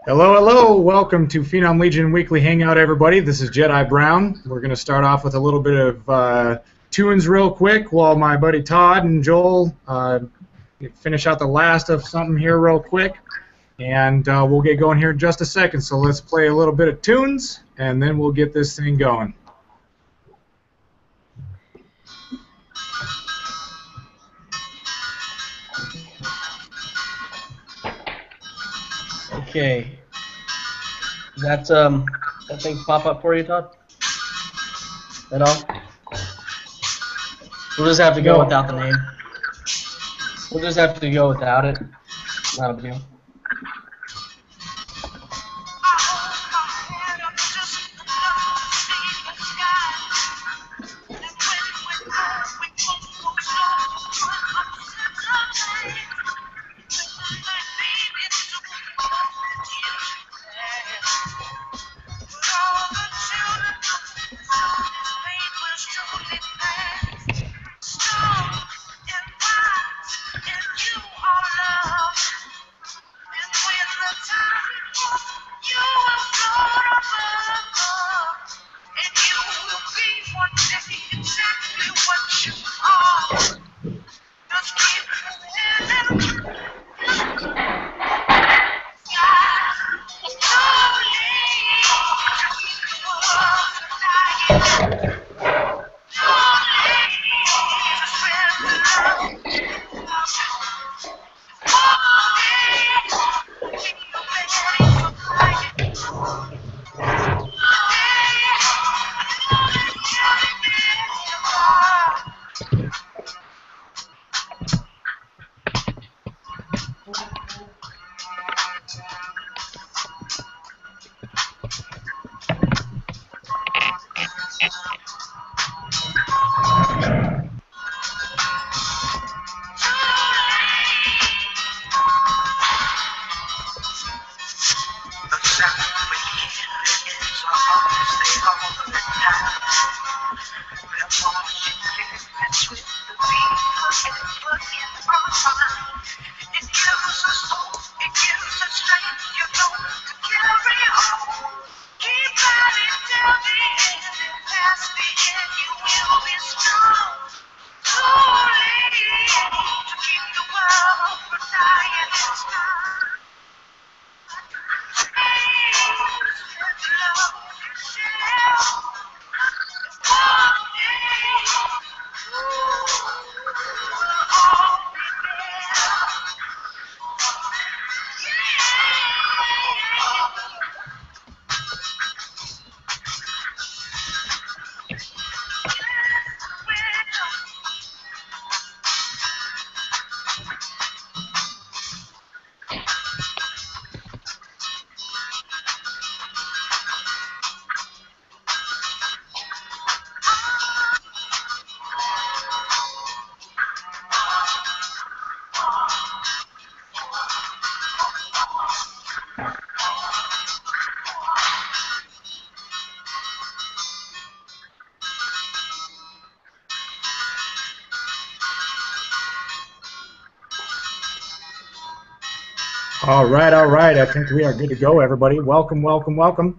Hello, hello. Welcome to Phenom Legion Weekly Hangout, everybody. This is Jedi Brown. We're going to start off with a little bit of tunes real quick while my buddy Todd and Joel finish out the last of something here real quick. And we'll get going here in just a second. So let's play a little bit of tunes, and then we'll get this thing going. Okay. Does that thing pop up for you, Todd? At all? We'll just have to go without the name. We'll just have to go without it. Not a big deal. All right. I think we are good to go, everybody. Welcome, welcome, welcome.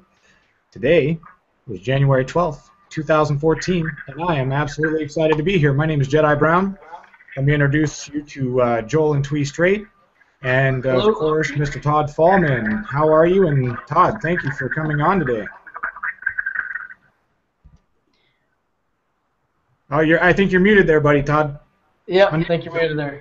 Today is January 12th, 2014, and I am absolutely excited to be here. My name is Jedi Brown. Let me introduce you to Joel and Twee Straight, and of course, Mr. Todd Fallman. How are you? And Todd, thank you for coming on today. Oh, I think you're muted there, buddy, Todd. Yep, I think you're muted there.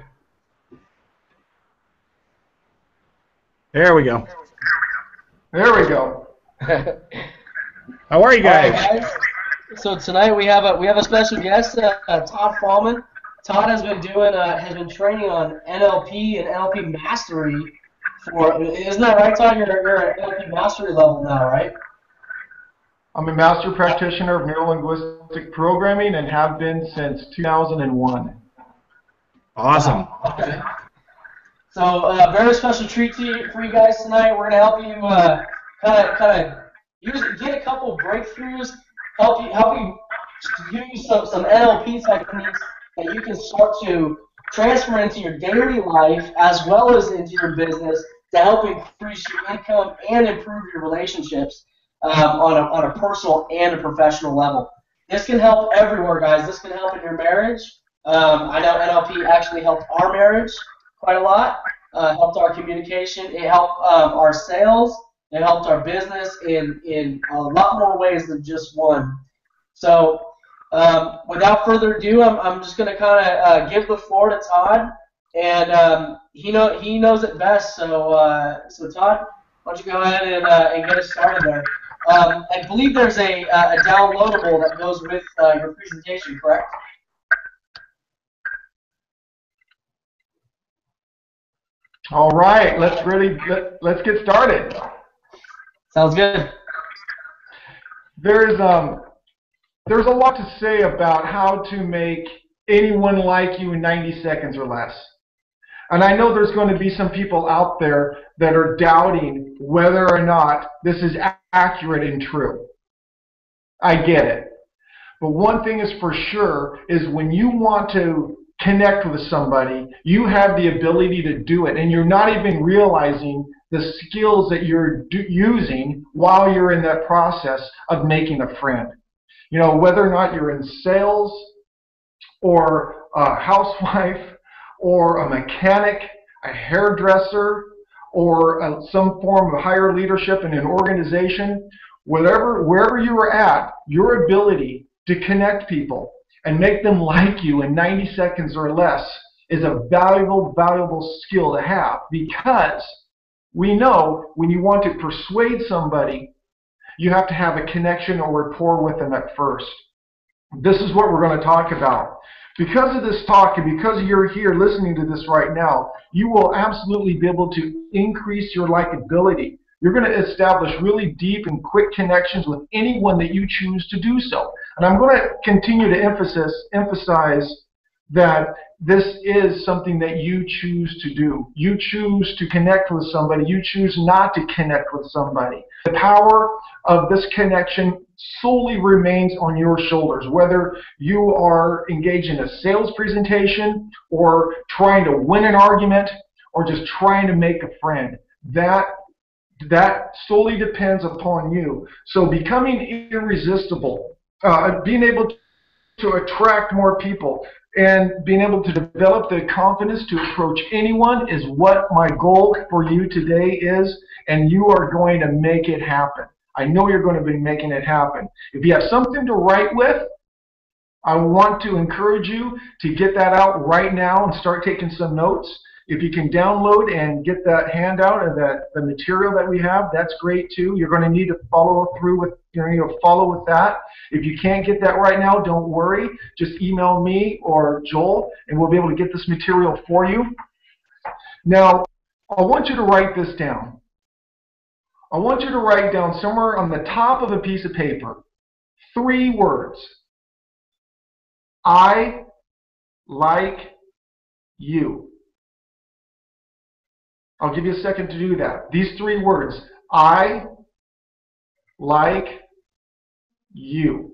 There we go. There we go. How are you guys? Right, guys? So tonight we have a special guest, Todd Fallman. Todd has been training on NLP and NLP mastery isn't that right, Todd? You're at NLP mastery level now, right? I'm a master practitioner of neuro-linguistic programming and have been since 2001. Awesome. Okay. So very special treat for you guys tonight. We're gonna help you kind of get a couple breakthroughs, help you use some NLP techniques that you can start to transfer into your daily life as well as into your business to help increase your income and improve your relationships on a personal and a professional level. This can help everywhere, guys. This can help in your marriage. I know NLP actually helped our marriage quite a lot, helped our communication. It helped our sales. It helped our business in a lot more ways than just one. So without further ado, I'm just going to kind of give the floor to Todd, and he knows it best. So so Todd, why don't you go ahead and get us started there? I believe there's a downloadable that goes with your presentation, correct? All right, let's get started. Sounds good. There's a lot to say about how to make anyone like you in 90 seconds or less. And I know there's going to be some people out there that are doubting whether or not this is accurate and true. I get it. But one thing is for sure is when you want to connect with somebody, you have the ability to do it, and you're not even realizing the skills that you're using while you're in that process of making a friend. You know, whether or not you're in sales or a housewife or a mechanic, a hairdresser, or some form of higher leadership in an organization, wherever you are at, your ability to connect people and make them like you in 90 seconds or less is a valuable, valuable skill to have, because we know when you want to persuade somebody, you have to have a connection or rapport with them at first. This is what we're going to talk about. Because of this talk and because you're here listening to this right now, you will absolutely be able to increase your likability. You're going to establish really deep and quick connections with anyone that you choose to do so. And I'm going to continue to emphasize that this is something that you choose to do. You choose to connect with somebody. You choose not to connect with somebody. The power of this connection solely remains on your shoulders, whether you are engaged in a sales presentation or trying to win an argument or just trying to make a friend. That solely depends upon you. So becoming irresistible, being able to attract more people, and being able to develop the confidence to approach anyone is what my goal for you today is, and you are going to make it happen. I know you're going to be making it happen. If you have something to write with, I want to encourage you to get that out right now and start taking some notes. If you can download and get that handout of the material that we have, that's great too. You're going to need to follow through with, follow with that. If you can't get that right now, don't worry. Just email me or Joel, and we'll be able to get this material for you. Now, I want you to write this down. I want you to write down somewhere on the top of a piece of paper 3 words. I like you. I'll give you a second to do that. These 3 words. I like you.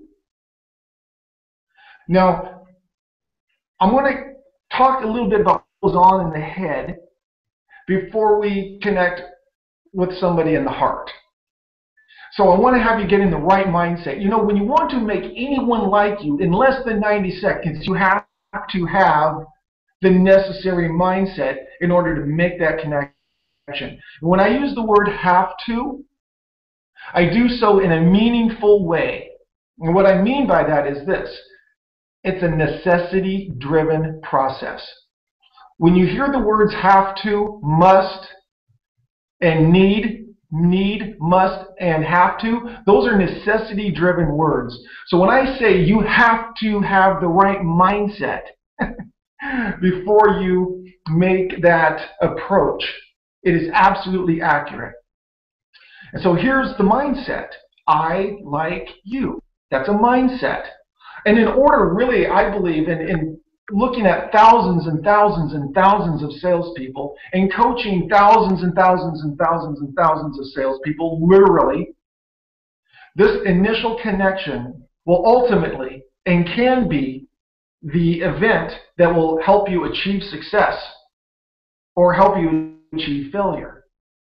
Now, I'm going to talk a little bit about what goes on in the head before we connect with somebody in the heart. So I want to have you get in the right mindset. You know, when you want to make anyone like you in less than 90 seconds, you have to have the necessary mindset in order to make that connection. When I use the word have to, I do so in a meaningful way. And what I mean by that is this. It's a necessity-driven process. When you hear the words have to, must, and need, must, and have to, those are necessity-driven words. So when I say you have to have the right mindset before you make that approach, it is absolutely accurate. And so here's the mindset. I like you. That's a mindset. And in order, really, I believe, in looking at thousands and thousands and thousands of salespeople and coaching thousands and thousands and thousands and thousands of salespeople, literally, this initial connection will ultimately and can be the event that will help you achieve success or help you achieve failure.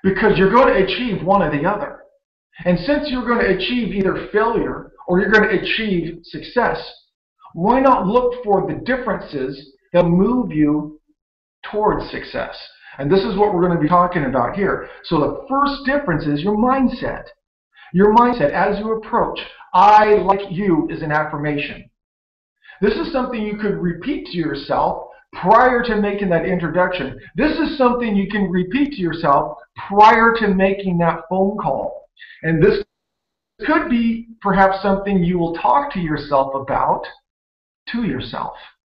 because you're going to achieve one or the other. And since you're going to achieve either failure or you're going to achieve success, why not look for the differences that move you towards success? And this is what we're going to be talking about here. So the first difference is your mindset. Your mindset as you approach, I like you, is an affirmation. This is something you could repeat to yourself prior to making that introduction. This is something you can repeat to yourself prior to making that phone call. And this could be perhaps something you will talk to yourself about to yourself.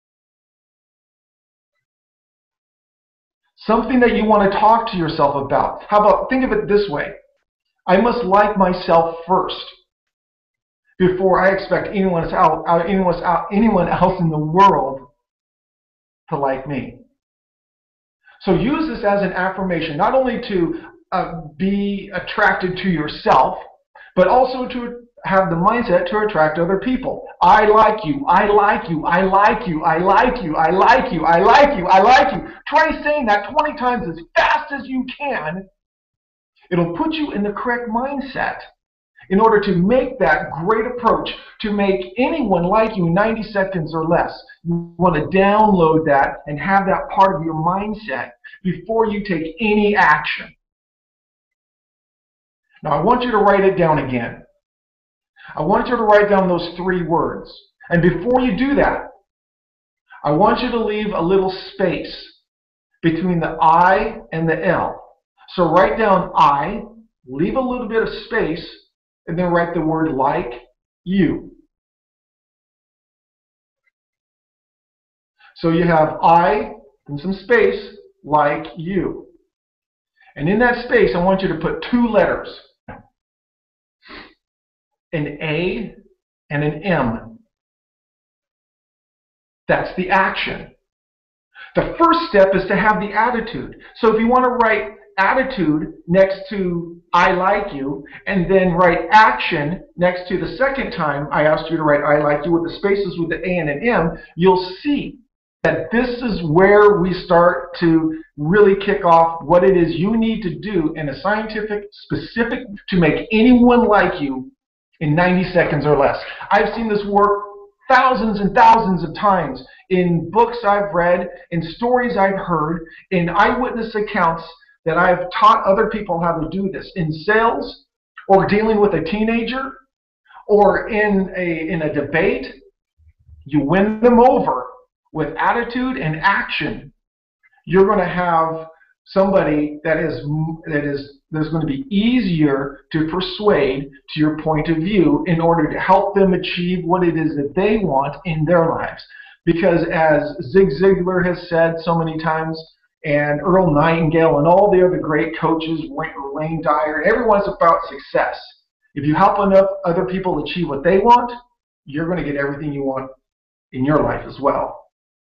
Something that you want to talk to yourself about. How about, think of it this way. I must like myself first before I expect anyone else in the world to like me. So use this as an affirmation, not only to be attracted to yourself, but also to have the mindset to attract other people. I like you, I like you, I like you, I like you, I like you, I like you, I like you. Try saying that 20 times as fast as you can. It'll put you in the correct mindset in order to make that great approach to make anyone like you in 90 seconds or less. You want to download that and have that part of your mindset before you take any action. Now I want you to write it down again. I want you to write down those 3 words. And before you do that, I want you to leave a little space between the I and the L. So write down I, leave a little bit of space, and then write the word like you. So you have I and some space, like you. And in that space, I want you to put 2 letters, an A and an M. That's the action. The first step is to have the attitude. So if you want to write attitude next to I like you, and then write action next to the second time I asked you to write I like you with the spaces with the A and an M, you'll see that this is where we start to really kick off what it is you need to do in a scientific, specific, to make anyone like you in 90 seconds or less. I've seen this work thousands and thousands of times in books I've read, in stories I've heard, in eyewitness accounts that I've taught other people how to do this in sales, or dealing with a teenager, or in a debate. You win them over with attitude and action. You're going to have somebody that's going to be easier to persuade to your point of view in order to help them achieve what it is that they want in their lives. Because as Zig Ziglar has said so many times, and Earl Nightingale and all the other great coaches, Wayne Dyer, everyone's about success. If you help enough other people achieve what they want, you're going to get everything you want in your life as well.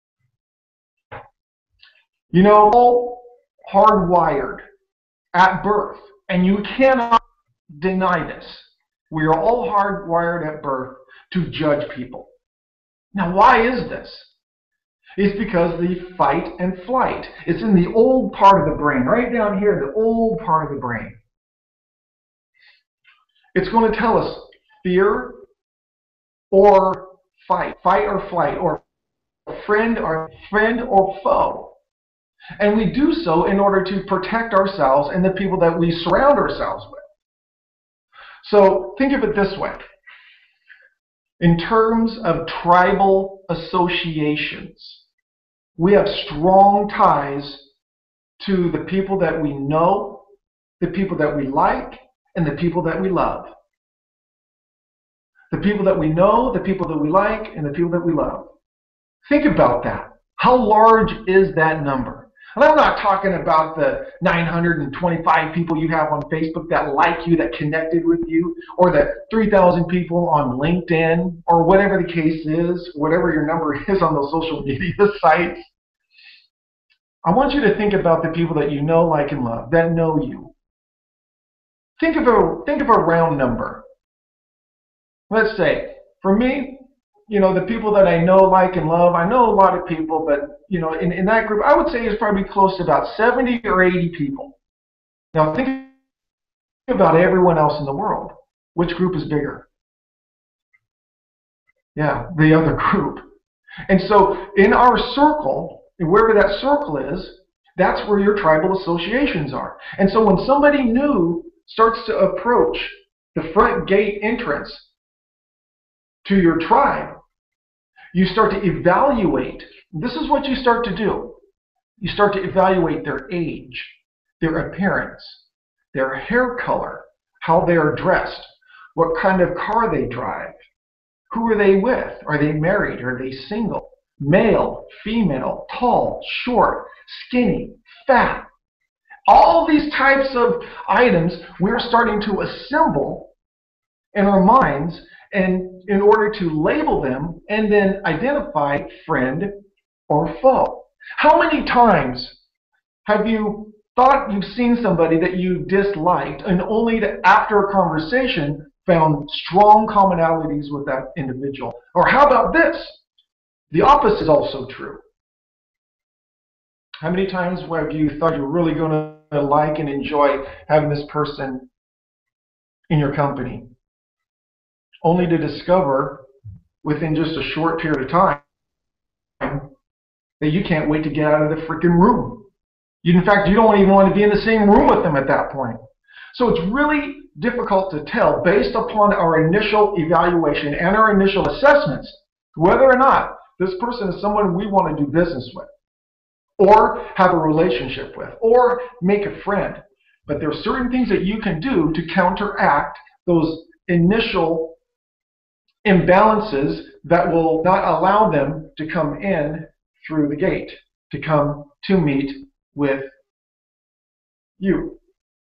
You know, all hardwired at birth, and you cannot deny this. We are all hardwired at birth to judge people. Now, why is this? It's because the fight and flight. It's in the old part of the brain, right down here, the old part of the brain. It's going to tell us fear or fight or flight, or friend or foe. And we do so in order to protect ourselves and the people that we surround ourselves with. So think of it this way. In terms of tribal associations, we have strong ties to the people that we know, the people that we like, and the people that we love. The people that we know, the people that we like, and the people that we love. Think about that. How large is that number? And I'm not talking about the 925 people you have on Facebook that like you, that connected with you, or the 3,000 people on LinkedIn, or whatever the case is, whatever your number is on those social media sites. I want you to think about the people that you know, like, and love, that know you. Think of a round number. Let's say, for me, you know, the people that I know, like, and love, I know a lot of people, but, you know, in that group, I would say it's probably close to about 70 or 80 people. Now think about everyone else in the world. Which group is bigger? Yeah, the other group. And so in our circle, wherever that circle is, that's where your tribal associations are. And so when somebody new starts to approach the front gate entrance to your tribe, you start to evaluate. This is what you start to do. You start to evaluate their age, their appearance, their hair color, how they are dressed, what kind of car they drive, who are they with, are they married, are they single, male, female, tall, short, skinny, fat. All these types of items we're starting to assemble in our minds, and in order to label them and then identify friend or foe. How many times have you thought you've seen somebody that you disliked and only to, after a conversation, found strong commonalities with that individual? Or how about this? The opposite is also true. How many times have you thought you were really going to like and enjoy having this person in your company, only to discover within just a short period of time that you can't wait to get out of the freaking room? In fact, you don't even want to be in the same room with them at that point. So it's really difficult to tell, based upon our initial evaluation and our initial assessments, whether or not this person is someone we want to do business with, or have a relationship with, or make a friend. But there are certain things that you can do to counteract those initial imbalances that will not allow them to come in through the gate, to come to meet with you,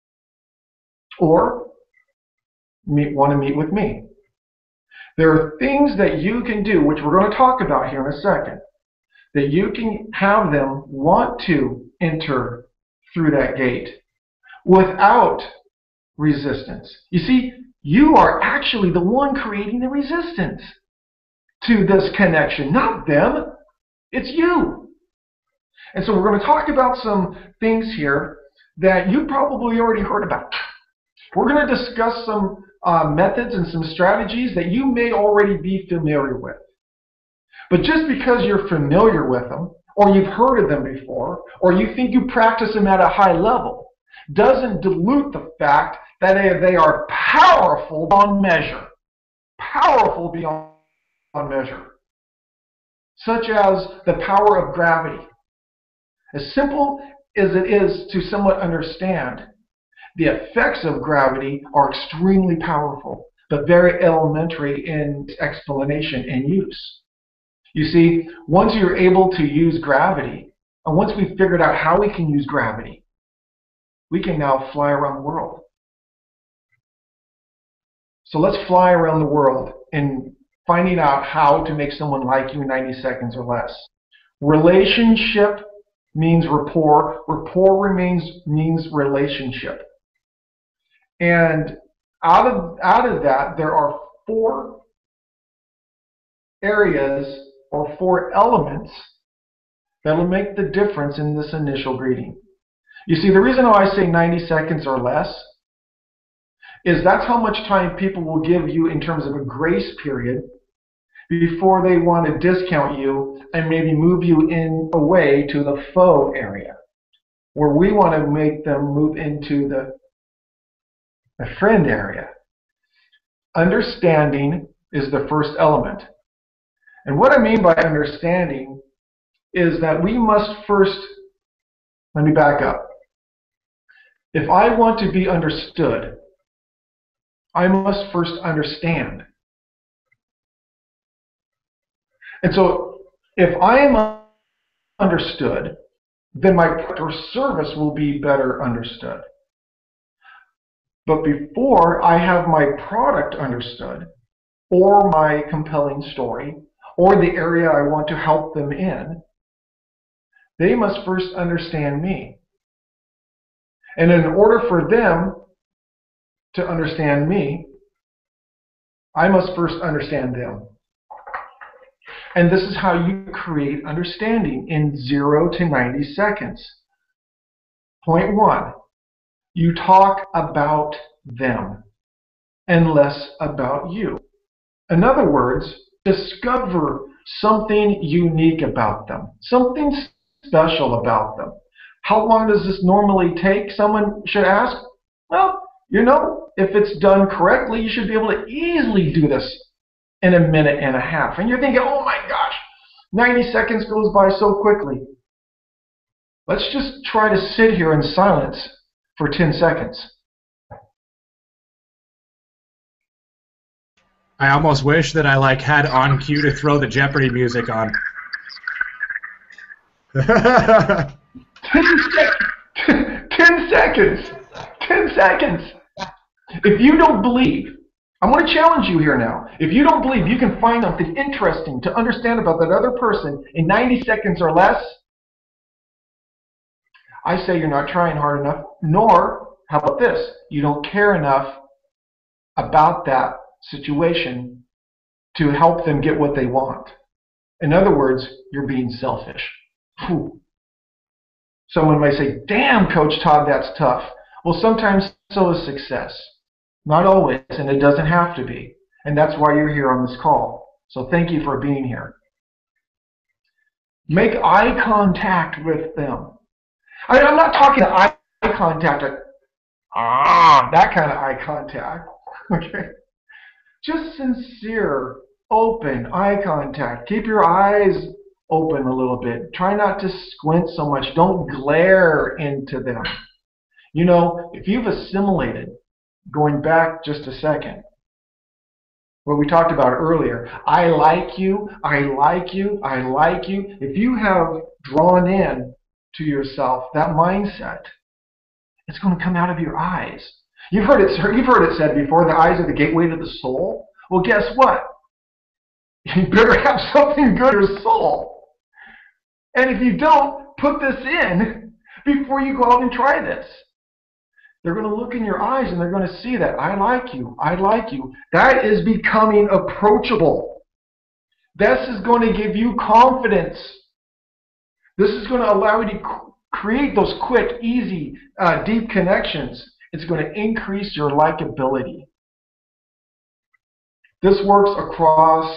or want to meet with me. There are things that you can do, which we're going to talk about here in a second, that you can have them want to enter through that gate without resistance. You see, you are actually the one creating the resistance to this connection, not them. It's you. And so we're going to talk about some things here that you probably already heard about. We're going to discuss some methods and some strategies that you may already be familiar with. But just because you're familiar with them, or you've heard of them before, or you think you practice them at a high level, doesn't dilute the fact that they are powerful beyond measure. Powerful beyond measure. Such as the power of gravity. As simple as it is to somewhat understand, the effects of gravity are extremely powerful, but very elementary in explanation and use. You see, once you're able to use gravity, and once we've figured out how we can use gravity, we can now fly around the world. So let's fly around the world and finding out how to make someone like you in 90 seconds or less. Relationship means rapport. Rapport means relationship. And out of that, there are 4 areas or 4 elements that will make the difference in this initial greeting. You see, the reason why I say 90 seconds or less is that's how much time people will give you in terms of a grace period before they want to discount you and maybe move you in away to the foe area, where we want to make them move into the friend area. Understanding is the first element. And what I mean by understanding is that we must first, let me back up. If I want to be understood, I must first understand. And so if I am understood, then my product or service will be better understood. But before I have my product understood, or my compelling story, or the area I want to help them in, they must first understand me. And in order for them to understand me, I must first understand them. And this is how you create understanding in 0 to 90 seconds. Point 1, You talk about them and less about you. In other words, discover something unique about them, something special about them. How long does this normally take? Someone should ask. Well, if it's done correctly, you should be able to easily do this in a minute and a half. And you're thinking, oh my gosh, 90 seconds goes by so quickly. Let's just try to sit here in silence for 10 seconds. I almost wish that I had on cue to throw the Jeopardy music on. 10 seconds. 10 seconds. If you don't believe, I'm going to challenge you here now. If you don't believe you can find something interesting to understand about that other person in 90 seconds or less, I say you're not trying hard enough, nor, how about this, you don't care enough about that situation to help them get what they want. In other words, you're being selfish. Whew. Someone may say, damn, Coach Todd, that's tough. Well, sometimes so is success. Not always, and it doesn't have to be. And that's why you're here on this call. So thank you for being here. Make eye contact with them. I'm not talking eye contact, that kind of eye contact. Okay? Just sincere, open eye contact. Keep your eyes open a little bit. Try not to squint so much. Don't glare into them. If you've assimilated, going back just a second, what we talked about earlier, I like you, I like you, I like you. If you have drawn in to yourself that mindset, it's going to come out of your eyes. You've heard it said before, the eyes are the gateway to the soul. Well, guess what? You better have something good in your soul. And if you don't, put this in before you go out and try this. They're going to look in your eyes and they're going to see that I like you, I like you. That is becoming approachable. This is going to give you confidence. This is going to allow you to create those quick, easy, deep connections. It's going to increase your likability. This works across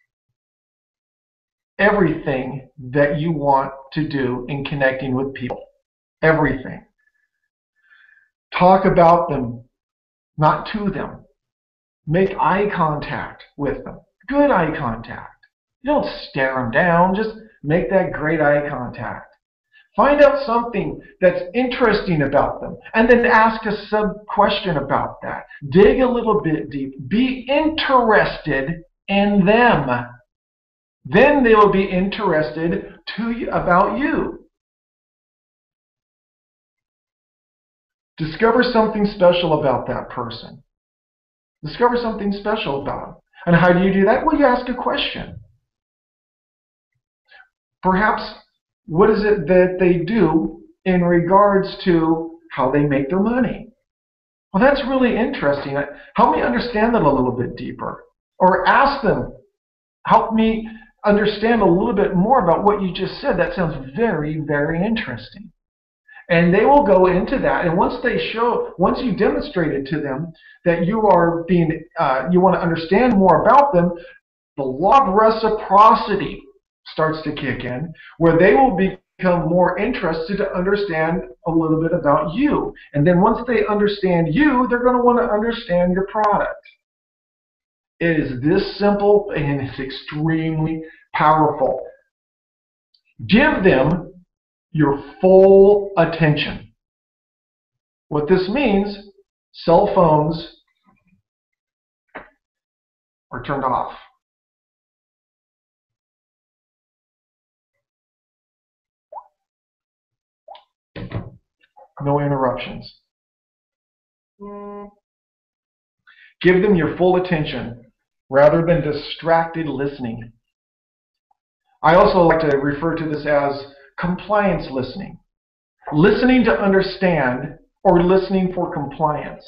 everything that you want to do in connecting with people. Everything. Talk about them, not to them. Make eye contact with them. Good eye contact. You don't stare them down. Just make that great eye contact. Find out something that's interesting about them, and then ask a sub-question about that. Dig a little bit deep. Be interested in them. Then they will be interested about you. Discover something special about that person. Discover something special about them. And how do you do that? Well, you ask a question. Perhaps, what is it that they do in regards to how they make their money? Well, that's really interesting. Help me understand that a little bit deeper. Or ask them, help me understand a little bit more about what you just said. That sounds very, very interesting. And they will go into that. And once you demonstrated to them that you want to understand more about them, the law of reciprocity starts to kick in, where they will become more interested to understand a little bit about you. And then once they understand you, they're going to want to understand your product. It is this simple, and it's extremely powerful. Give them your full attention. What this means, cell phones are turned off. No interruptions. Give them your full attention rather than distracted listening. I also like to refer to this as compliance listening. Listening to understand or listening for compliance.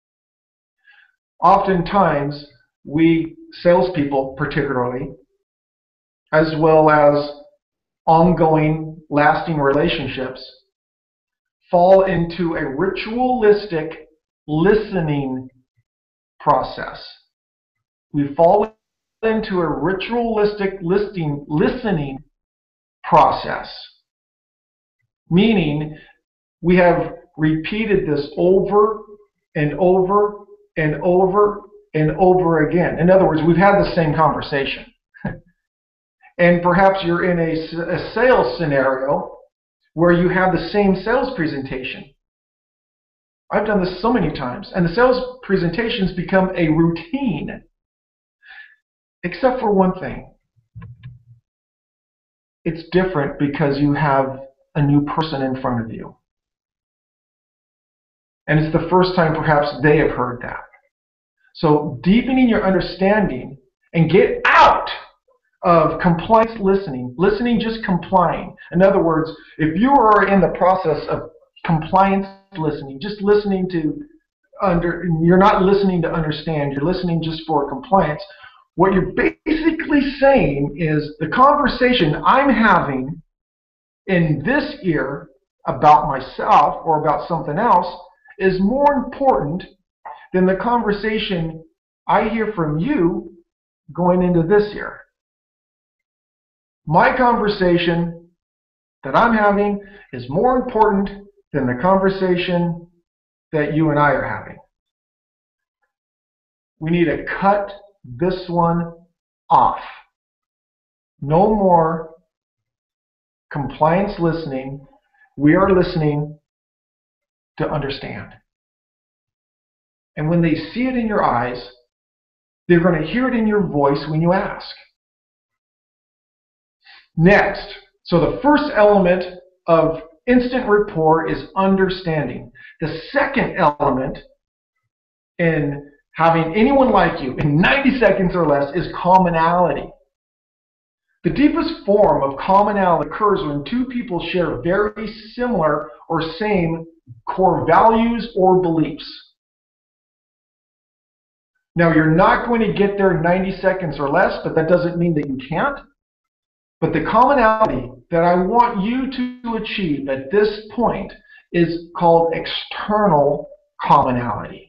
Oftentimes, we salespeople particularly, as well as ongoing lasting relationships, fall into a ritualistic listening process. We fall into a ritualistic listening process, meaning we have repeated this over and over and over and over again. In other words, we've had the same conversation. And perhaps you're in a sales scenario where you have the same sales presentation. I've done this so many times, and the sales presentations become a routine, except for one thing. It's different because you have a new person in front of you. And it's the first time perhaps they have heard that. So deepening your understanding and get out of compliance listening just complying. In other words, if you are in the process of compliance listening, just listening to you're not listening to understand, you're listening just for compliance, what you're basically saying is the conversation I'm having in this ear about myself or about something else is more important than the conversation I hear from you going into this ear. My conversation that I'm having is more important than the conversation that you and I are having. We need to cut this one off. No more compliance listening. We are listening to understand. And when they see it in your eyes, they're going to hear it in your voice when you ask. Next, so the first element of instant rapport is understanding. The second element in having anyone like you in 90 seconds or less is commonality. The deepest form of commonality occurs when two people share very similar or same core values or beliefs. Now, you're not going to get there in 90 seconds or less, but that doesn't mean that you can't. But the commonality that I want you to achieve at this point is called external commonality.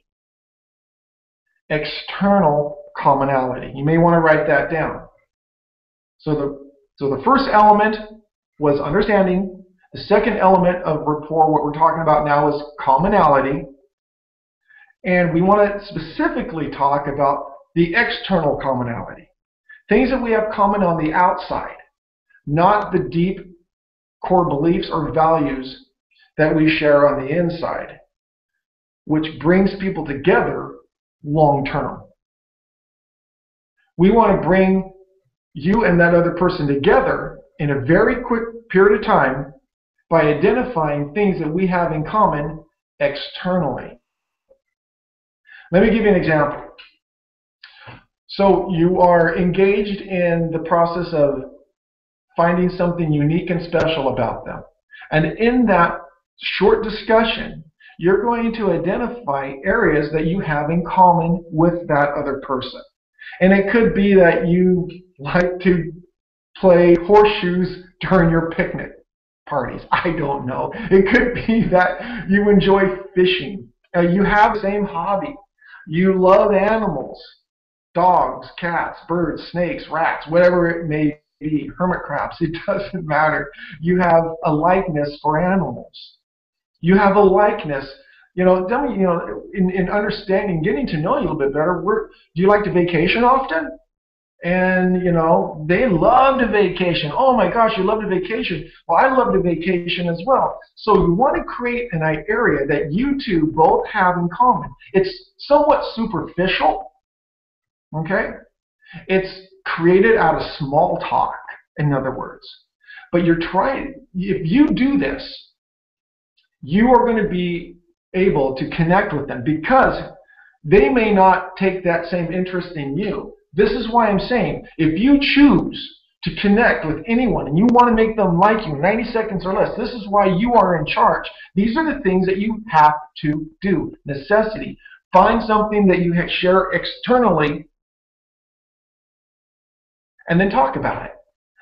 External commonality. You may want to write that down. So the first element was understanding. The second element of rapport, what we're talking about now, is commonality. And we want to specifically talk about the external commonality. Things that we have common on the outside, not the deep core beliefs or values that we share on the inside, which brings people together long term. We want to bring you and that other person together in a very quick period of time by identifying things that we have in common externally. Let me give you an example. So you are engaged in the process of finding something unique and special about them. And in that short discussion, you're going to identify areas that you have in common with that other person. And it could be that you like to play horseshoes during your picnic parties. I don't know. It could be that you enjoy fishing. You have the same hobby. You love animals. Dogs, cats, birds, snakes, rats, whatever it may be, hermit crabs, it doesn't matter. You have a likeness for animals. You have a likeness. In understanding, getting to know you a little bit better, do you like to vacation often? And, they love to vacation. Oh my gosh, you love to vacation. Well, I love to vacation as well. So you want to create an area that you two both have in common. It's somewhat superficial, okay? It's created out of small talk, in other words. But if you do this, you are going to be able to connect with them because they may not take that same interest in you. This is why I'm saying, if you choose to connect with anyone and you want to make them like you 90 seconds or less, this is why you are in charge. These are the things that you have to do. Necessity. Find something that you share externally and then talk about it.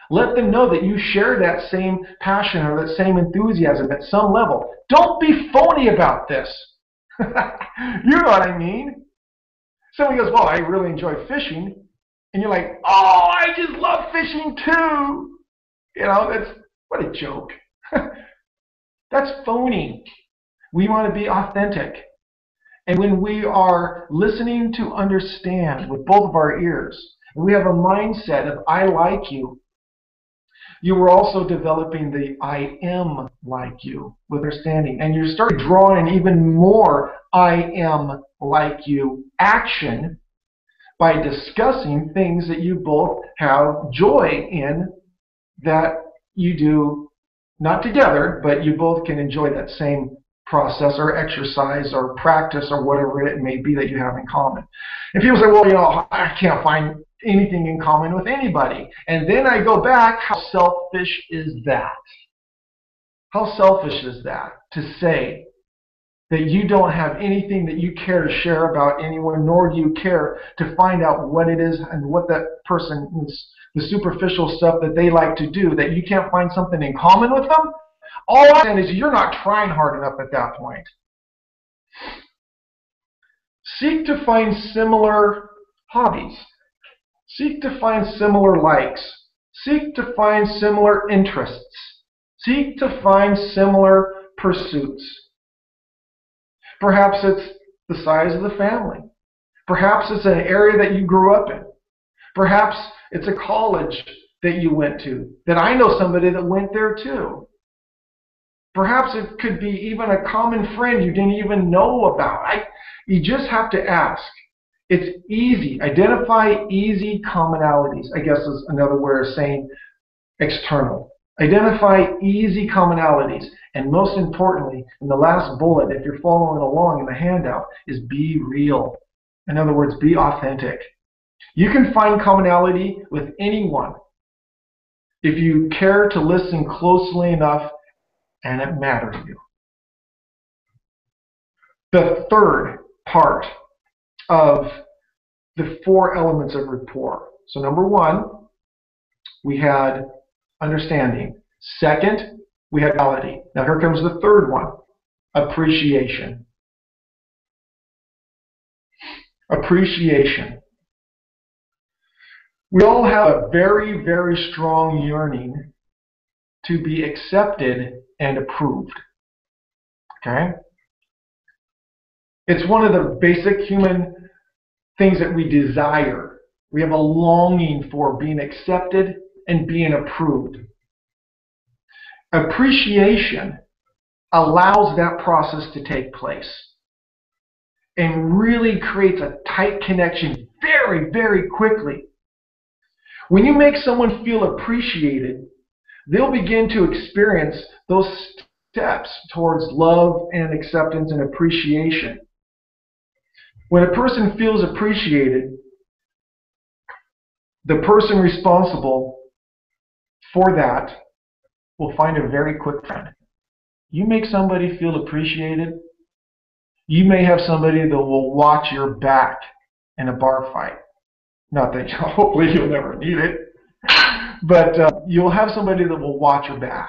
Let them know that you share that same passion or that same enthusiasm at some level. Don't be phony about this. You know what I mean? Somebody goes, well, I really enjoy fishing. And you're like, oh, I just love fishing too. You know, what a joke. That's phony. We want to be authentic. And when we are listening to understand with both of our ears, and we have a mindset of I like you, you are also developing the I am like you with understanding. And you start drawing even more I am like you action by discussing things that you both have joy in that you do not together, but you both can enjoy that same process or exercise or practice or whatever it may be that you have in common. And people say, well, you know, I can't find anything in common with anybody. And then I go back, how selfish is that? How selfish is that to say that you don't have anything that you care to share about anyone, nor do you care to find out what it is and what that person is, the superficial stuff that they like to do, that you can't find something in common with them? All I'm saying is you're not trying hard enough at that point. Seek to find similar hobbies. Seek to find similar likes. Seek to find similar interests. Seek to find similar pursuits. Perhaps it's the size of the family. Perhaps it's an area that you grew up in. Perhaps it's a college that you went to, that I know somebody that went there too. Perhaps it could be even a common friend you didn't even know about. You just have to ask. It's easy. Identify easy commonalities, I guess is another way of saying external. Identify easy commonalities. And most importantly, in the last bullet, if you're following along in the handout, is be real. In other words, be authentic. You can find commonality with anyone if you care to listen closely enough and it matters to you. The third part of the 4 elements of rapport. So number 1, we had understanding. Second, we had reality. Now here comes the third one, appreciation. Appreciation. We all have a very, very strong yearning to be accepted and approved. Okay? It's one of the basic human things that we desire. We have a longing for being accepted and being approved. Appreciation allows that process to take place and really creates a tight connection very, very quickly. When you make someone feel appreciated, they'll begin to experience those steps towards love and acceptance and appreciation. When a person feels appreciated, the person responsible for that will find a very quick friend. You make somebody feel appreciated, you may have somebody that will watch your back in a bar fight. Not that, hopefully you'll never need it, but you'll have somebody that will watch your back.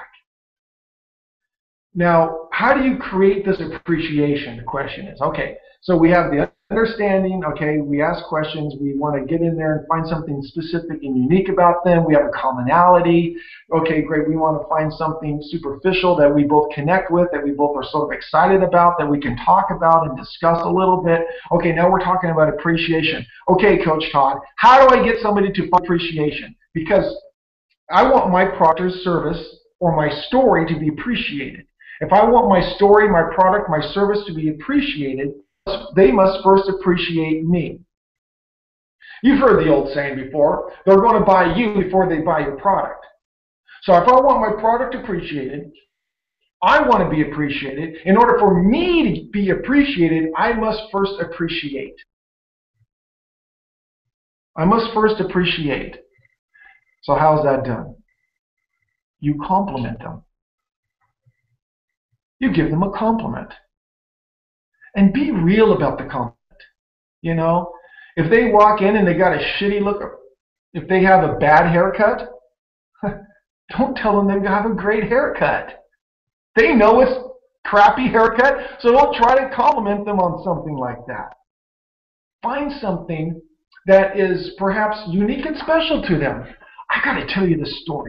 Now, how do you create this appreciation? The question is, okay, so we have the understanding, okay, we ask questions, we want to get in there and find something specific and unique about them, we have a commonality, okay, great, we want to find something superficial that we both connect with, that we both are sort of excited about, that we can talk about and discuss a little bit. Okay, now we're talking about appreciation. Okay, Coach Todd, how do I get somebody to find appreciation? Because I want my product or service or my story to be appreciated. If I want my story, my product, my service to be appreciated, they must first appreciate me. You've heard the old saying before, they're going to buy you before they buy your product. So if I want my product appreciated, I want to be appreciated. In order for me to be appreciated, I must first appreciate. I must first appreciate. So how's that done? You compliment them. You give them a compliment. And be real about the compliment. You know, if they walk in and they got a shitty look, if they have a bad haircut, Don't tell them they have a great haircut. They know it's crappy haircut, so don't try to compliment them on something like that. Find something that is perhaps unique and special to them. I got to tell you this story.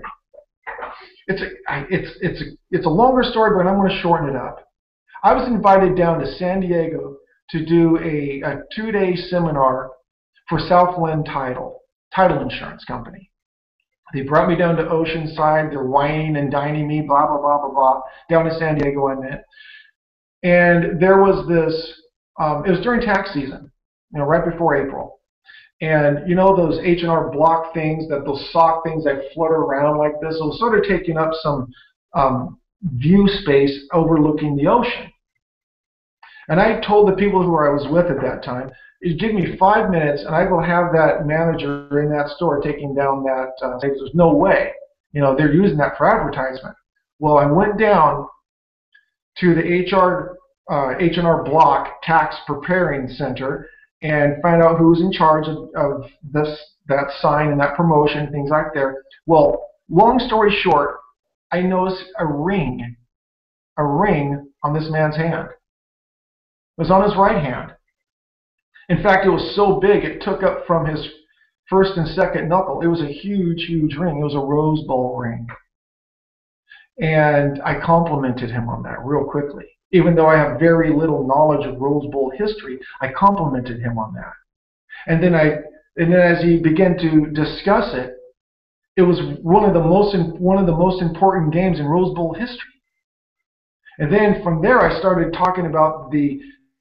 It's a longer story, but I'm going to shorten it up. I was invited down to San Diego to do a 2-day seminar for Southland Title Insurance Company. They brought me down to Oceanside. They're wining and dining me, blah, blah, blah, blah, blah. Down to San Diego, I meant. And there was this, it was during tax season, right before April. And you know those H&R Block things, those sock things that flutter around like this, it was sort of taking up some view space overlooking the ocean. And I told the people who I was with at that time, give me 5 minutes and I will have that manager in that store taking down that, there's no way, they're using that for advertisement. Well, I went down to the H&R Block Tax Preparing Center and find out who's in charge of that sign and that promotion, things like that. Well, long story short, I noticed a ring on this man's hand. It was on his right hand. In fact, it was so big it took up from his first and second knuckle. It was a huge, huge ring. It was a Rose Bowl ring. And I complimented him on that real quickly. Even though I have very little knowledge of Rose Bowl history, I complimented him on that. And then as he began to discuss it, it was one of the most important games in Rose Bowl history. And then from there, I started talking about the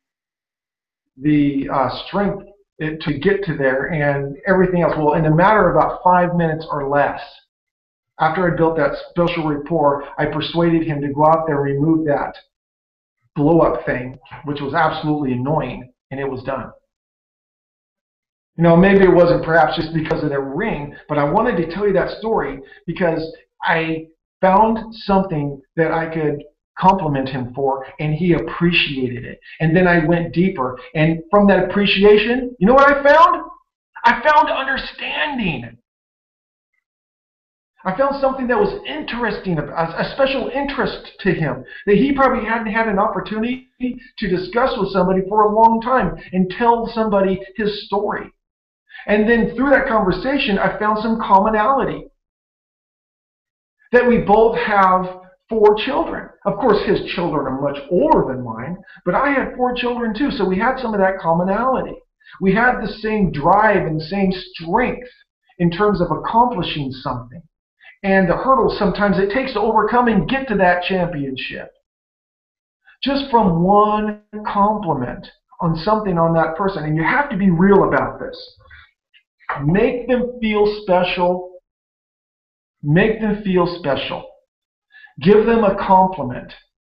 strength to get to there and everything else. Well, in a matter of about 5 minutes or less, after I built that special rapport, I persuaded him to go out there and remove that blow-up thing, which was absolutely annoying, and it was done. Maybe it wasn't perhaps just because of the ring, but I wanted to tell you that story because I found something that I could compliment him for, and he appreciated it. And then I went deeper, and from that appreciation, you know what I found? I found understanding. I found something that was interesting, a special interest to him, that he probably hadn't had an opportunity to discuss with somebody for a long time and tell somebody his story. And then through that conversation, I found some commonality. That we both have 4 children. Of course, his children are much older than mine, but I had 4 children too, so we had some of that commonality. We had the same drive and the same strength in terms of accomplishing something. And the hurdles sometimes it takes to overcome and get to that championship. Just from one compliment on something on that person, and you have to be real about this. Make them feel special. Make them feel special. Give them a compliment.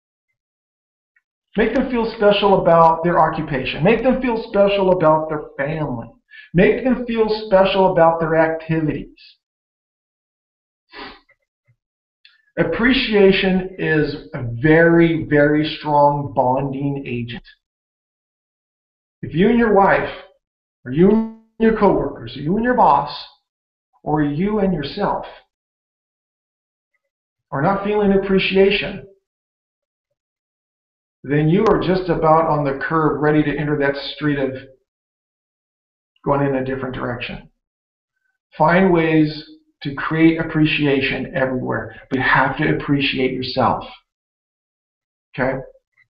Make them feel special about their occupation. Make them feel special about their family. Make them feel special about their activities. Appreciation is a very, very strong bonding agent. If you and your wife, or you and your coworkers, or you and your boss, or you and yourself are not feeling appreciation, then you are just about on the curb ready to enter that street of going in a different direction. Find ways to create appreciation everywhere, but you have to appreciate yourself. Okay?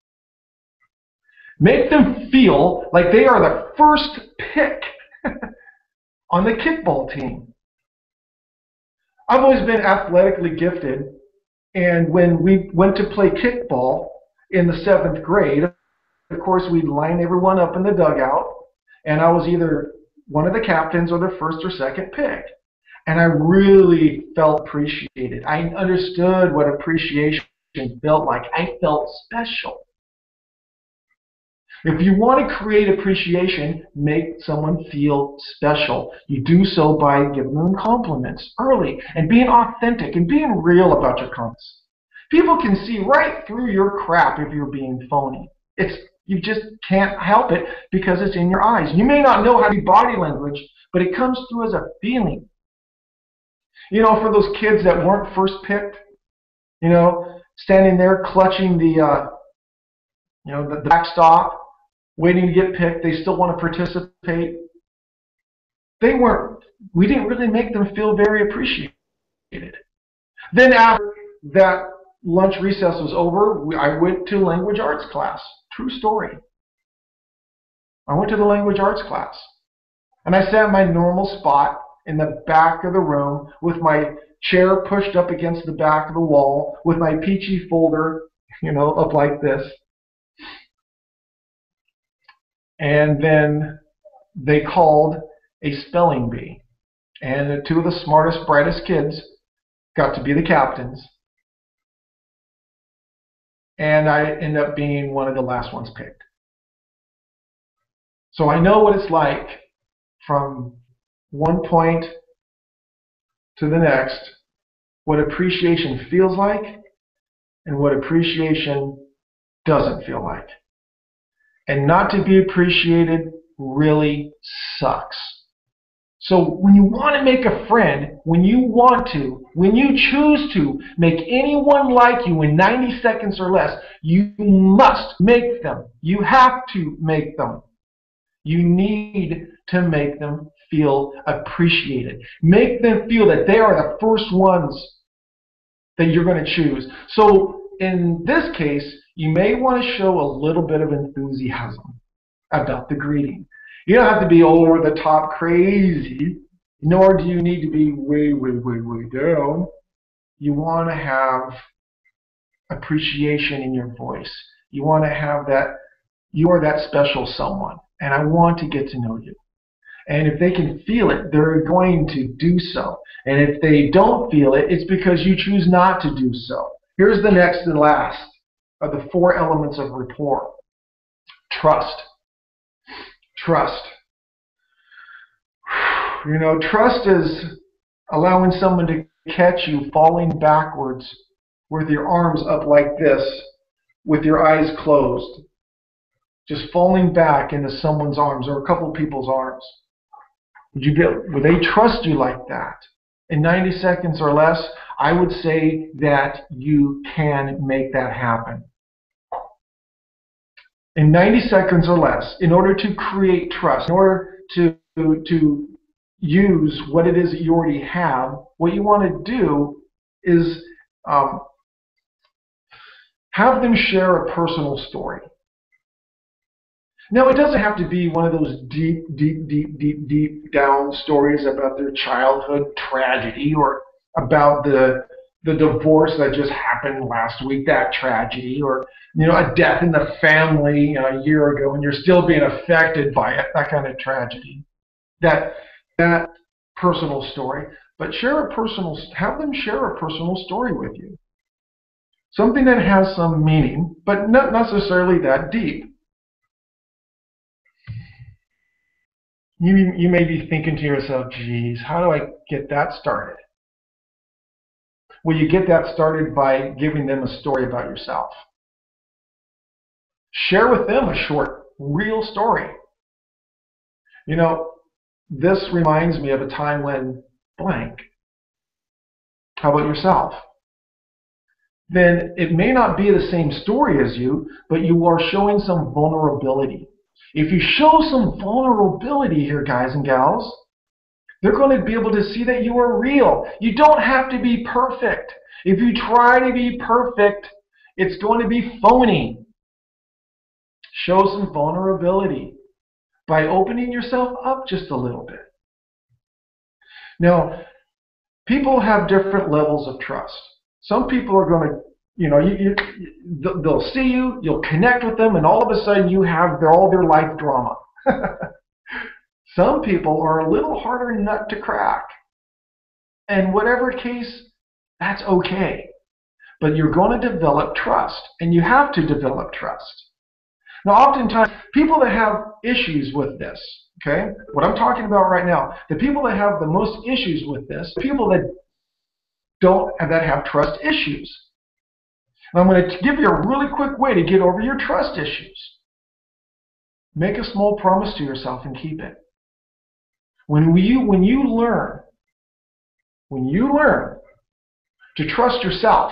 Make them feel like they are the first pick on the kickball team. I've always been athletically gifted, and when we went to play kickball in the 7th grade, of course we'd line everyone up in the dugout, and I was either one of the captains or the first or second pick. And I really felt appreciated. I understood what appreciation felt like. I felt special. If you want to create appreciation, make someone feel special. You do so by giving them compliments early and being authentic and being real about your comments. People can see right through your crap if you're being phony. You just can't help it because it's in your eyes. You may not know how to do body language, but it comes through as a feeling. You know, for those kids that weren't first picked, you know, standing there clutching the backstop, waiting to get picked, they still want to participate. We didn't really make them feel very appreciated. Then after that lunch recess was over, I went to language arts class. True story. I went to the language arts class. And I sat in my normal spot in the back of the room with my chair pushed up against the back of the wall with my peachy folder, up like this. And then they called a spelling bee. And two of the smartest, brightest kids got to be the captains. And I ended up being one of the last ones picked. So I know what it's like from one point to the next, what appreciation feels like and what appreciation doesn't feel like. And not to be appreciated really sucks. So when you want to make a friend, when you choose to make anyone like you in 90 seconds or less, you must make them. You have to make them. You need to make them feel appreciated. Make them feel that they are the first ones that you're going to choose. So in this case, you may want to show a little bit of enthusiasm about the greeting. You don't have to be over the top crazy, nor do you need to be way, way, way, way down. You want to have appreciation in your voice. You want to have that you are that special someone, and I want to get to know you. And if they can feel it, they're going to do so. And if they don't feel it, it's because you choose not to do so. Here's the next and last of the 4 elements of rapport. Trust. Trust. Trust is allowing someone to catch you falling backwards with your arms up like this, with your eyes closed. Just falling back into someone's arms or a couple people's arms. Would they trust you like that? In 90 seconds or less, I would say that you can make that happen. In 90 seconds or less, in order to create trust, in order to use what it is that you already have, what you want to do is have them share a personal story. Now, it doesn't have to be one of those deep, deep, deep, deep, deep down stories about their childhood tragedy or about the divorce that just happened last week, that tragedy, or a death in the family a year ago and you're still being affected by it, that kind of tragedy. That personal story. But have them share a personal story with you. Something that has some meaning, but not necessarily that deep. You may be thinking to yourself, geez, how do I get that started? Well, you get that started by giving them a story about yourself. Share with them a short, real story. This reminds me of a time when blank. How about yourself? Then it may not be the same story as you, but you are showing some vulnerability. If you show some vulnerability here, guys and gals, they're going to be able to see that you are real. You don't have to be perfect. If you try to be perfect, it's going to be phony. Show some vulnerability by opening yourself up just a little bit. Now, people have different levels of trust. Some people are going to they'll see you, you'll connect with them, and all of a sudden you have all their life drama. Some people are a little harder nut to crack. And whatever case, that's okay. But you're going to develop trust, and you have to develop trust. Now, oftentimes, people that have issues with this, okay, what I'm talking about right now, the people that have the most issues with this, the people that have trust issues. And I'm going to give you a really quick way to get over your trust issues. Make a small promise to yourself and keep it. When you learn when you learn to trust yourself,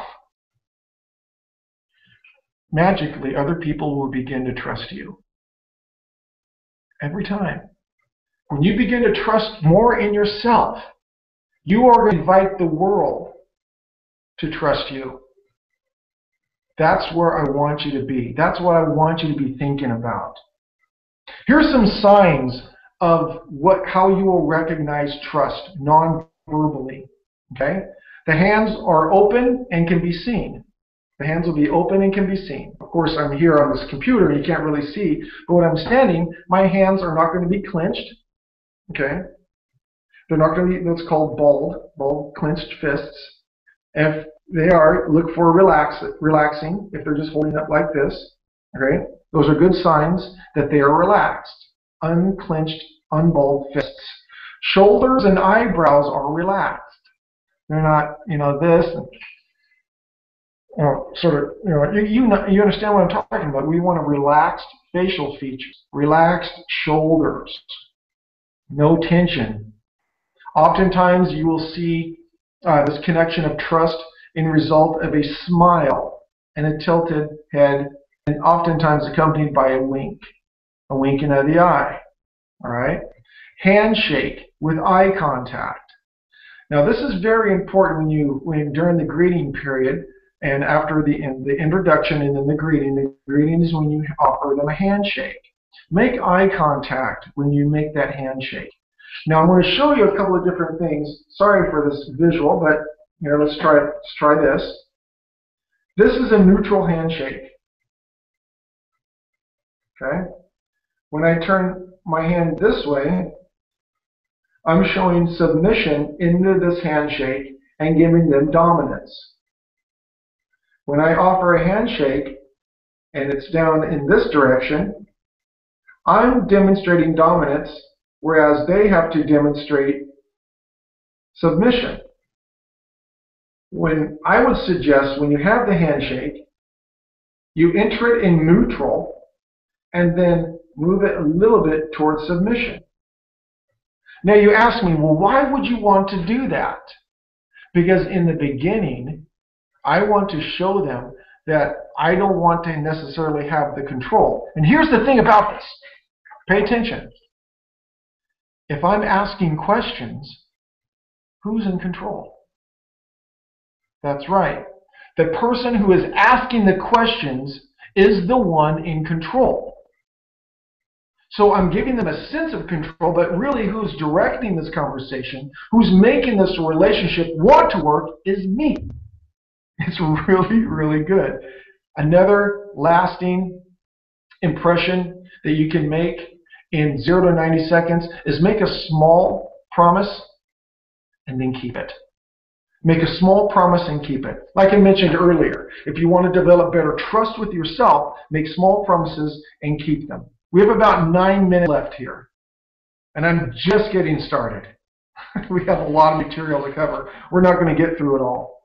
magically other people will begin to trust you. Every time. When you begin to trust more in yourself, you are going to invite the world to trust you. That's where I want you to be. That's what I want you to be thinking about. Here's some signs of how you will recognize trust non-verbally. Okay? The hands are open and can be seen. The hands will be open and can be seen. Of course, I'm here on this computer and you can't really see, but when I'm standing, my hands are not going to be clenched. Okay? They're not going to be what's called balled, clenched fists. If they are, look for relaxing. If they're just holding up like this, okay? Those are good signs that they are relaxed. Unclenched, unballed fists. Shoulders and eyebrows are relaxed. They're not, this and sort of, you understand what I'm talking about. We want a relaxed facial features, relaxed shoulders, no tension. Oftentimes you will see this connection of trust in result of a smile and a tilted head, and oftentimes accompanied by a winking of the eye. All right? Handshake with eye contact. Now this is very important when during the greeting period and after the introduction and then the greeting. The greeting is when you offer them a handshake. Make eye contact when you make that handshake. Now I'm going to show you a couple of different things. Sorry for this visual, but let's try this. This is a neutral handshake. Okay? When I turn my hand this way, I'm showing submission into this handshake and giving them dominance. When I offer a handshake and it's down in this direction, I'm demonstrating dominance, whereas they have to demonstrate submission. When I would suggest when you have the handshake, you enter it in neutral and then move it a little bit towards submission. Now you ask me, well, why would you want to do that? Because in the beginning, I want to show them that I don't want to necessarily have the control. And here's the thing about this. Pay attention. If I'm asking questions, who's in control? That's right. The person who is asking the questions is the one in control. So I'm giving them a sense of control, but really who's directing this conversation, who's making this relationship want to work is me. It's really, really good. Another lasting impression that you can make in 0 to 90 seconds is make a small promise and then keep it. Make a small promise and keep it. Like I mentioned earlier, if you want to develop better trust with yourself, make small promises and keep them. We have about 9 minutes left here, and I'm just getting started. We have a lot of material to cover. We're not going to get through it all.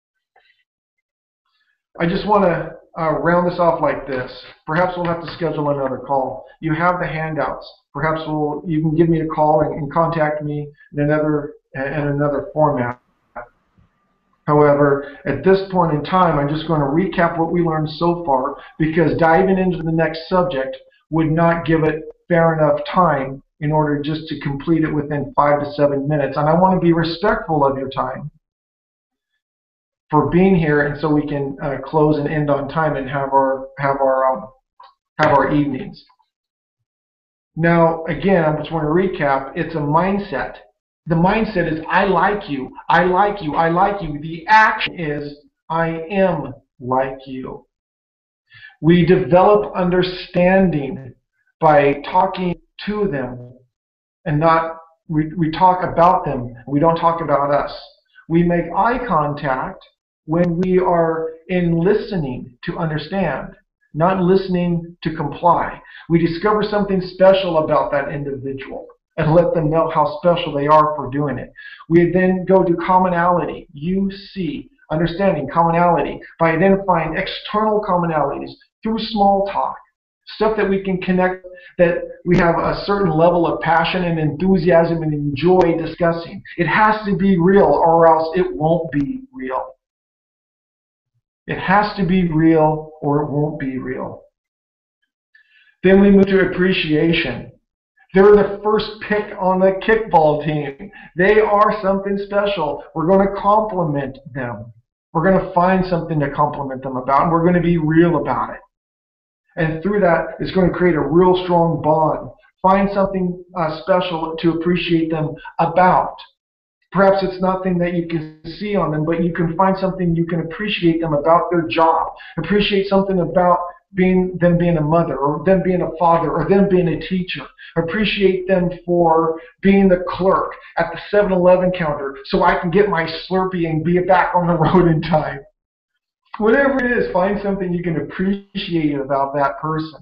I just want to round this off like this. Perhaps we'll have to schedule another call. You have the handouts. Perhaps you can give me a call and contact me in another format. However, at this point in time, I'm just going to recap what we learned so far, because diving into the next subject would not give it fair enough time in order just to complete it within 5 to 7 minutes. And I want to be respectful of your time for being here, and so we can close and end on time and have our evenings. Now, again, I just want to recap. It's a mindset. The mindset is I like you, I like you, I like you. The action is I am like you. We develop understanding by talking to them and not we talk about them. We don't talk about us. We make eye contact when we are in listening to understand, not listening to comply. We discover something special about that individual and let them know how special they are for doing it. We then go to commonality. You see, understanding commonality by identifying external commonalities through small talk. stuff that we can connect, that we have a certain level of passion and enthusiasm and enjoy discussing. It has to be real, or else it won't be real. It has to be real, or it won't be real. Then we move to appreciation. They're the first pick on the kickball team. They are something special. We're going to compliment them. We're going to find something to compliment them about, and we're going to be real about it. And through that, it's going to create a real strong bond. Find something special to appreciate them about. Perhaps it's nothing that you can see on them, but you can find something you can appreciate them about their job. Appreciate something about them being a mother, or them being a father, or them being a teacher. Appreciate them for being the clerk at the 7-Eleven counter so I can get my Slurpee and be back on the road in time. Whatever it is, find something you can appreciate about that person.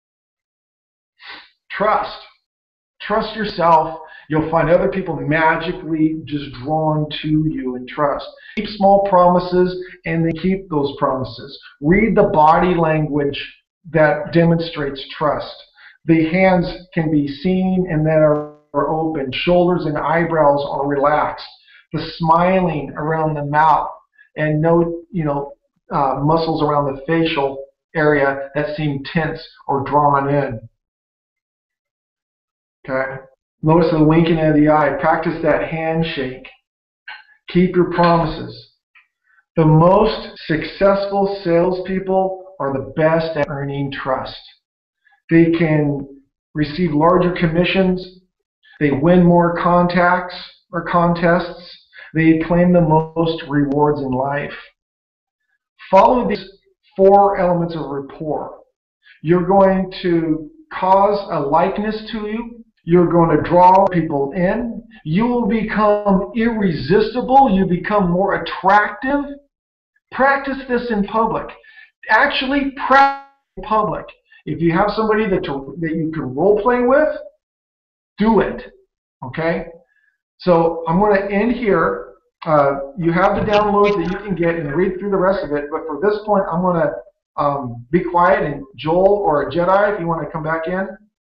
Trust. Trust yourself. You'll find other people magically just drawn to you and trust. Keep small promises and then keep those promises. Read the body language that demonstrates trust. The hands can be seen and that are open. Shoulders and eyebrows are relaxed. The smiling around the mouth and no, muscles around the facial area that seem tense or drawn in. Okay. Notice the winking of the eye. Practice that handshake. Keep your promises. The most successful salespeople are the best at earning trust. They can receive larger commissions. They win more contacts or contests. They claim the most rewards in life. Follow these 4 elements of rapport. You're going to cause a likeness to you. You're going to draw people in. You will become irresistible. You become more attractive. Practice this in public. Actually, practice in public. If you have somebody that you can role play with, do it. Okay? So I'm going to end here. You have the downloads that you can get and read through the rest of it. But for this point, I'm going to be quiet. And Joel or Jedi, if you want to come back in.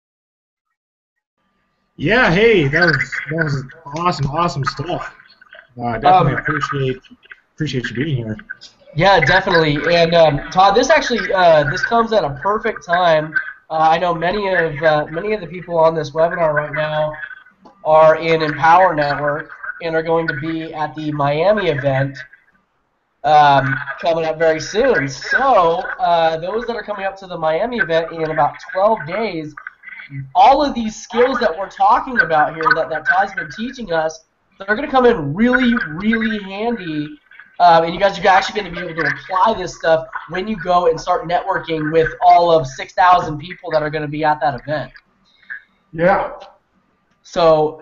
Yeah, hey, that was awesome stuff. Definitely appreciate you being here. Yeah, definitely. And Todd, this comes at a perfect time. I know many of the people on this webinar right now are in Empower Network and are going to be at the Miami event coming up very soon. So those that are coming up to the Miami event in about 12 days. All of these skills that we're talking about here that Todd's been teaching us, they're going to come in really, really handy. And you guys are actually going to be able to apply this stuff when you go and start networking with all of 6,000 people that are going to be at that event. Yeah. So,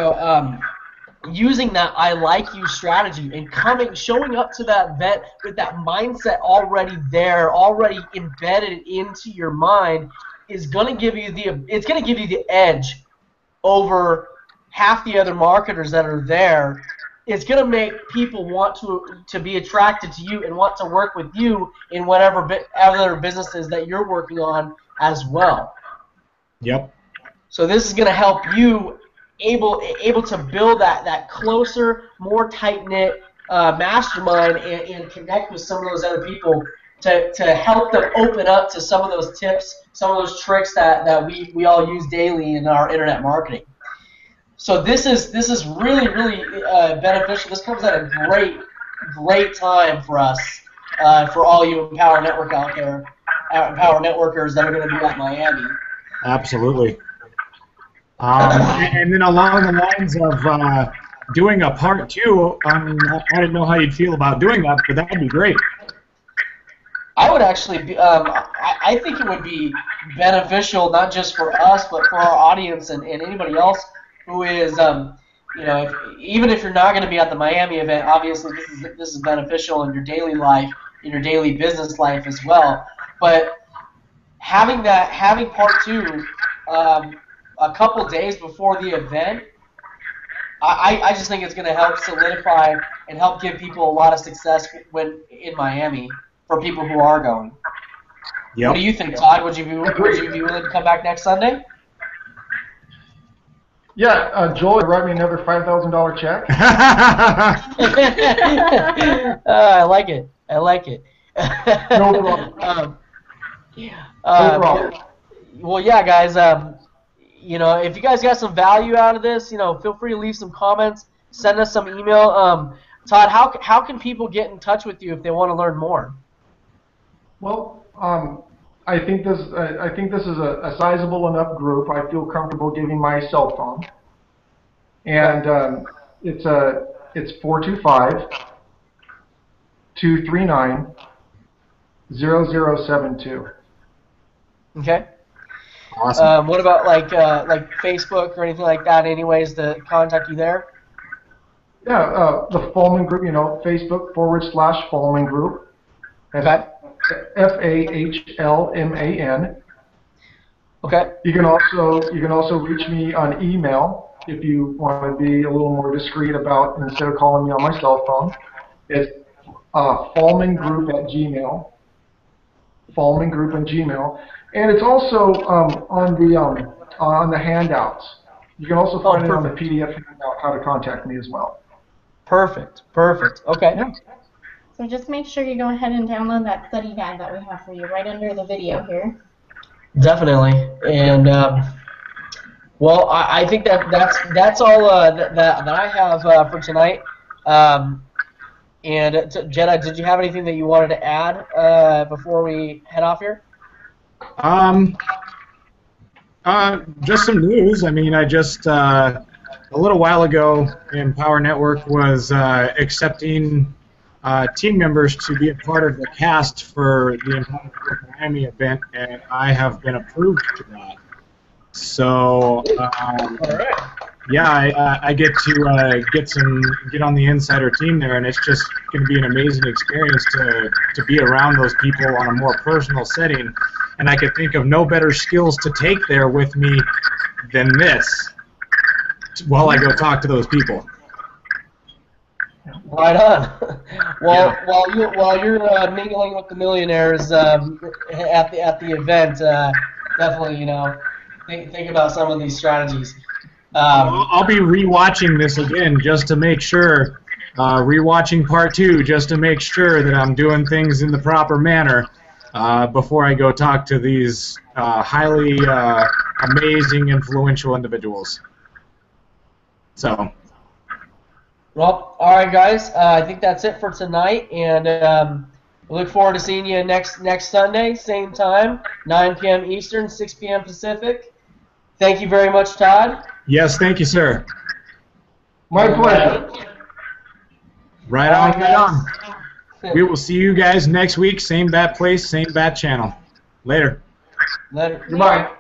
using that I like you strategy and showing up to that event with that mindset already there, already embedded into your mind, is going to give you the edge over half the other marketers that are there. It's going to make people want to be attracted to you and want to work with you in whatever other businesses that you're working on as well. Yep. So this is going to help you able to build that closer, more tight-knit mastermind and connect with some of those other people to help them open up to some of those tips, some of those tricks that we all use daily in our internet marketing. So this is really, really beneficial. This comes at a great time for us, for all you Empower Network out there, Empower Networkers that are going to be at Miami. Absolutely. And then along the lines of doing a part 2, I didn't know how you'd feel about doing that, but that would be great. I would actually be, I think it would be beneficial not just for us, but for our audience and anybody else who is, even if you're not going to be at the Miami event, obviously this is beneficial in your daily life, in your daily business life as well. But having part 2 a couple days before the event, I just think it's going to help solidify and help give people a lot of success when in Miami for people who are going. Yep. What do you think, Todd? Would you be willing to come back next Sunday? Yeah, Joel, write me another $5,000 check. I like it. I like it. No problem. No problem. Well, yeah, guys. You know, if you guys got some value out of this, you know, feel free to leave some comments. Send us some email. Todd, how can people get in touch with you if they want to learn more? Well, I think this is a sizable enough group. I feel comfortable giving my cell phone, and it's 425-239-0072. Okay. Awesome. What about like Facebook or anything like that? Anyways to contact you there? Yeah, the Fallman Group. You know, Facebook /Fallman Group. Okay. FAHLMAN. Okay. You can also reach me on email if you want to be a little more discreet about, instead of calling me on my cell phone. It's fallmangroup@gmail. Fallmangroup@gmail, and it's also on the handouts. You can also find it on the PDF handout how to contact me as well. Perfect. Perfect. Okay. Yeah. So just make sure you go ahead and download that study guide that we have for you right under the video here. Definitely. And well, I think that's all that I have for tonight. And Jedi, did you have anything that you wanted to add before we head off here? Just some news. I mean, I just a little while ago, Empower Network was accepting team members to be a part of the cast for the Empower Network Miami event, and I have been approved for that. So, yeah, I get to get on the insider team there, and it's just going to be an amazing experience to be around those people on a more personal setting. And I could think of no better skills to take there with me than this while I go talk to those people. Right on. Well, Yeah. while you're mingling with the millionaires at the event, definitely think about some of these strategies. I'll be rewatching this again just to make sure, rewatching part 2 just to make sure that I'm doing things in the proper manner before I go talk to these highly amazing, influential individuals. So. Well, all right, guys. I think that's it for tonight, and we look forward to seeing you next Sunday, same time, 9 p.m. Eastern, 6 p.m. Pacific. Thank you very much, Todd. Yes, thank you, sir. My pleasure. Right on, right on. We will see you guys next week, same bat place, same bat channel. Later. Later. Goodbye.